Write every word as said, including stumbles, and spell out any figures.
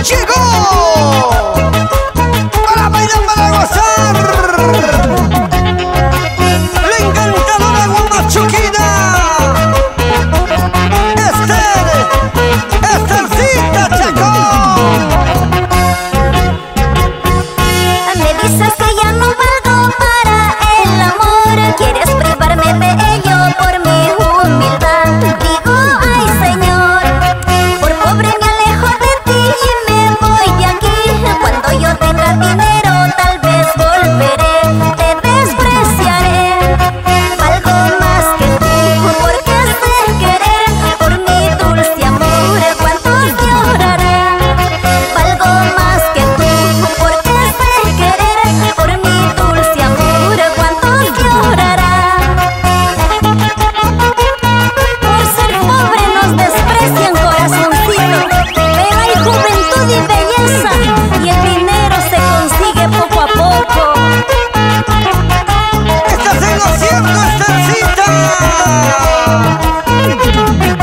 ¡Llegó! ¡Para bailar, para gozar! ¡La encantadora guamachuquina! ¡Esther! ¡Estercita, Chacón! Me dices que ya no valgo para el amor. Quieres privarme de ello por mi humildad. Digo, ay Señor, por pobre me alejo de ti y me voy de aquí. Cuando yo tenga dinero tal vez volveré. Te despreciaré. Valgo más que tú porque sé querer. Por mi dulce amor cuántos llorarán. Valgo más que tú porque sé querer. Por mi dulce amor cuántos llorarán. Por ser pobre nos desprecian, corazoncito. Pero hay juventud y belleza y el dinero se consigue poco a poco. ¡Estás en lo cierto, Estercita!